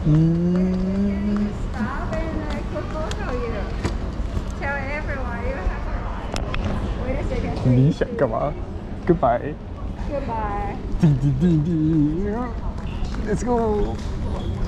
Mm. Stop and I could photo you. Tell everyone you have arrived. Wait a second. 你想干嘛 ？Goodbye. Goodbye. Let's go.